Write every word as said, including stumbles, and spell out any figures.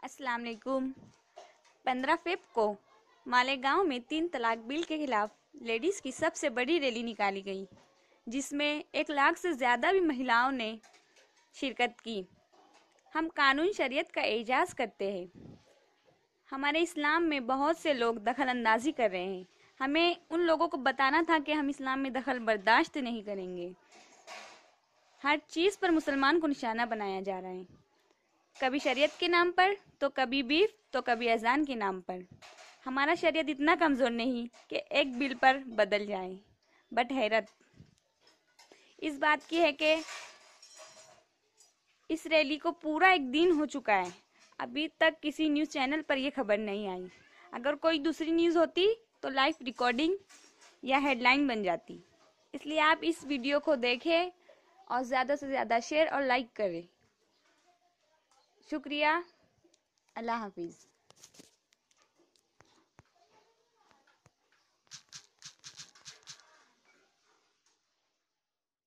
अस्सलाम वालेकुम। पंद्रह फेब को मालेगांव में तीन तलाक बिल के खिलाफ लेडीज़ की सबसे बड़ी रैली निकाली गई, जिसमें एक लाख से ज़्यादा भी महिलाओं ने शिरकत की। हम कानून शरीयत का एजाज़ करते हैं। हमारे इस्लाम में बहुत से लोग दखल अंदाजी कर रहे हैं। हमें उन लोगों को बताना था कि हम इस्लाम में दखल बर्दाश्त नहीं करेंगे। हर चीज़ पर मुसलमान को निशाना बनाया जा रहा है, कभी शरीयत के नाम पर, तो कभी बीफ, तो कभी अजान के नाम पर। हमारा शरीयत इतना कमज़ोर नहीं कि एक बिल पर बदल जाए। बट हैरत इस बात की है कि इस रैली को पूरा एक दिन हो चुका है, अभी तक किसी न्यूज़ चैनल पर यह खबर नहीं आई। अगर कोई दूसरी न्यूज़ होती तो लाइव रिकॉर्डिंग या हेडलाइन बन जाती। इसलिए आप इस वीडियो को देखें और ज़्यादा से ज़्यादा शेयर और लाइक करें। शुक्रिया। अल्लाह हाफिज़।